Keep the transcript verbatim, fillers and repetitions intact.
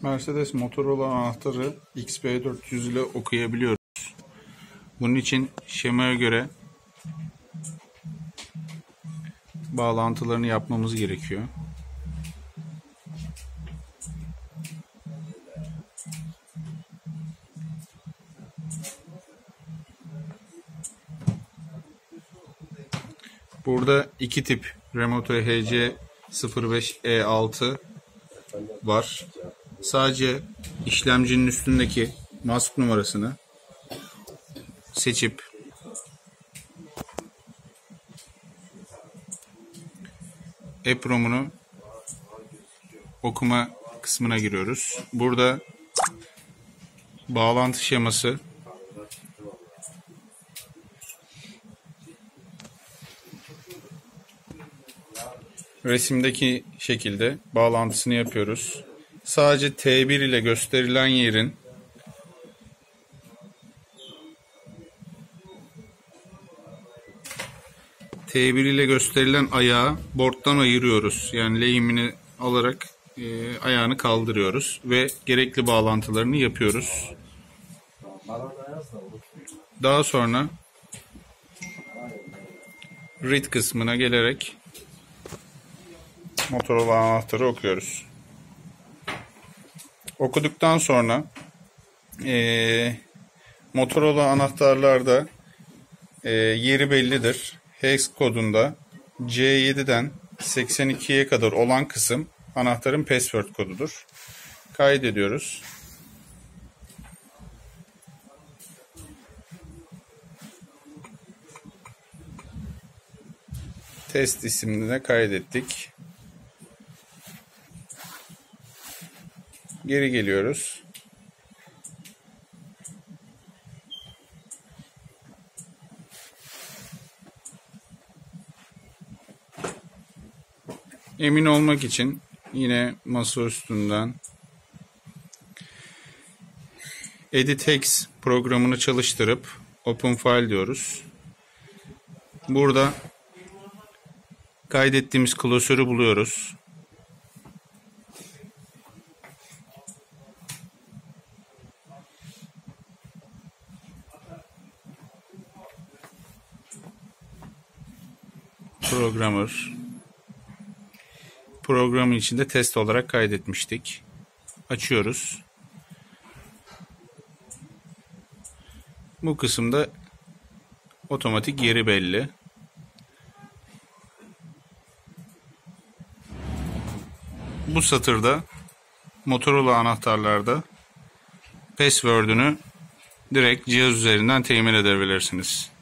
Mercedes Motorola anahtarı X B dört yüz ile okuyabiliyoruz. Bunun için şemaya göre bağlantılarını yapmamız gerekiyor. Burada iki tip Remote H C sıfır beş E altı var. Sadece işlemcinin üstündeki mask numarasını seçip EPROM'unu okuma kısmına giriyoruz. Burada bağlantı şeması, resimdeki şekilde bağlantısını yapıyoruz. Sadece T bir ile gösterilen yerin T bir ile gösterilen ayağı board'dan ayırıyoruz. Yani lehimini alarak e, ayağını kaldırıyoruz ve gerekli bağlantılarını yapıyoruz. Daha sonra read kısmına gelerek Motorola anahtarı okuyoruz. Okuduktan sonra e, Motorola anahtarlarda e, yeri bellidir. Hex kodunda C yedi'den seksen iki'ye kadar olan kısım anahtarın password kodudur. Kaydediyoruz. Test ismini de kaydettik. Geri geliyoruz. Emin olmak için yine masa üstünden EditX programını çalıştırıp Open File diyoruz. Burada kaydettiğimiz klasörü buluyoruz. Programmer. Programın içinde test olarak kaydetmiştik. Açıyoruz. Bu kısımda otomatik yeri belli. Bu satırda Motorola anahtarlarda password'ünü direkt cihaz üzerinden temin edebilirsiniz.